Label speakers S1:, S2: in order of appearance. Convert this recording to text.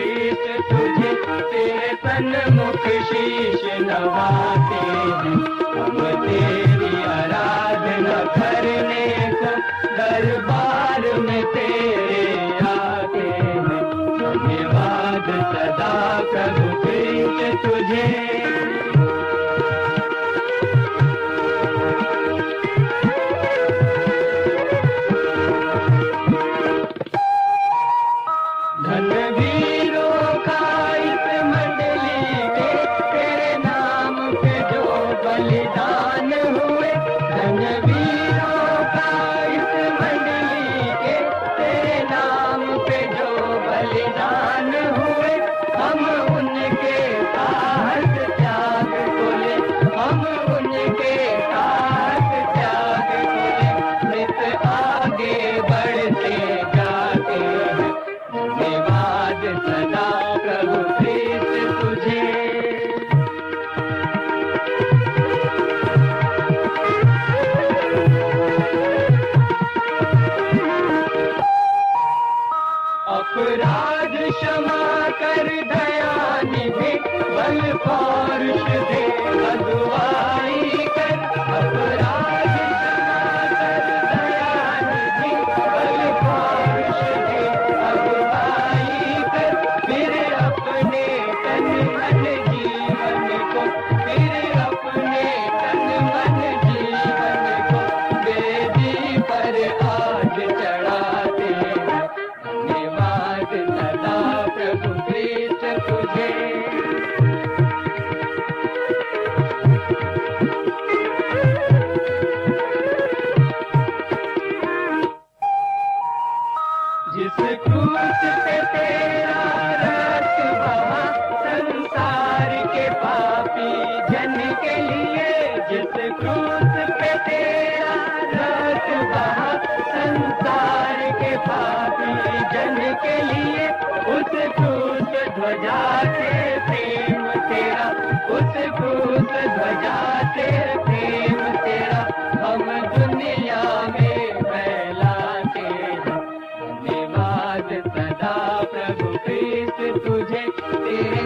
S1: ख्रीस्त तुझे तेरे सन्मुख शीश नवाते हैं। हम तेरी आराधना करने को दरबार में तेरे आते हैं। धन्यवाद सदा प्रभु ख्रीस्त तुझे। बलिदान हुए धनवीरों का इस मंडली के तेरे नाम पे जो बलिदान हुए। हम उनके साहस त्याग को ले, हम उनके साहस त्याग को ले नित आगे बढ़ते जाते हैं। धन्यवाद सदा प्रभु ख्रीस्त तुझे। अपराध क्षमा कर दया निधे बल पौरुष दे अगुवाई कर। अपराध क्षमा कर दया निधे बल पौरुष दे अगुवाई कर। फिर अपने तन मन जीवन को, फिर अपने तन मन जीवन को वेदी पर आज चढ़ाते हैं। धन्यवाद सदा प्रभु ख्रीस्त तुझे। जिस क्रूस पे तेरा रक्त बहा संसार के पापी जन के लिए। जिस क्रूस पे तेरा रक्त बहा संसार के पापी जन के लिए। उस क्रूस ध्वजा से प्रेम तेरा, उस क्रूस ध्वजा से प्रेम तेरा हम दुनिया में फैलाते हैं। धन्यवाद सदा प्रभु ख्रीस्त तुझे तेरे